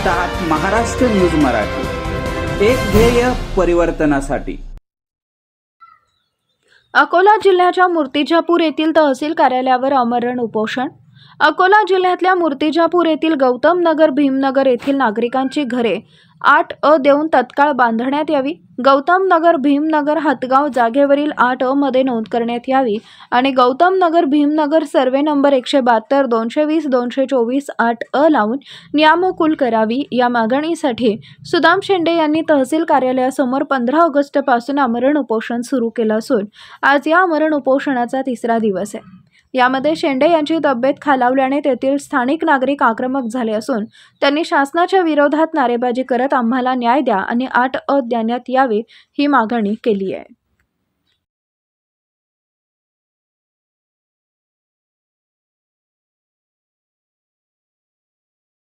पाहत आहात महाराष्ट्र न्यूज मराठी, एक ध्येय परिवर्तनासाठी। अकोला जिल्ह्याच्या मूर्तिजापूर येथील तहसील कार्यालयावर आमरण उपोषण। अकोला जिल्ह्यातल्या मूर्तिजापूर येथील गौतम नगर भीमनगर येथील नागरिकांची घरे 8A देऊन तत्काळ बांधण्यात यावी। गौतम नगर भीमनगर हातगाव जागेवरील 8A मध्ये नोंद करण्यात यावी आणि Gautam Nagar Bhimnagar survey number 172 220 224 8A लावून नियामकुल करावी। या मागणीसाठी सुदाम शेंडे यांनी तहसील कार्यालयासमोर 15 ऑगस्ट पासून आमरण उपोषण सुरू केलं असून आज या आमरण उपोषणाचा 3रा दिवस आहे। यामध्ये शेंडे यांची तब्येत खालावल्याने तेथील स्थानिक नागरिक आक्रमक झाले असून त्यांनी शासनाच्या विरोधात नारेबाजी करत आम्हाला न्याय द्या आणि 8A देण्यात यावी ही मागणी केली आहे।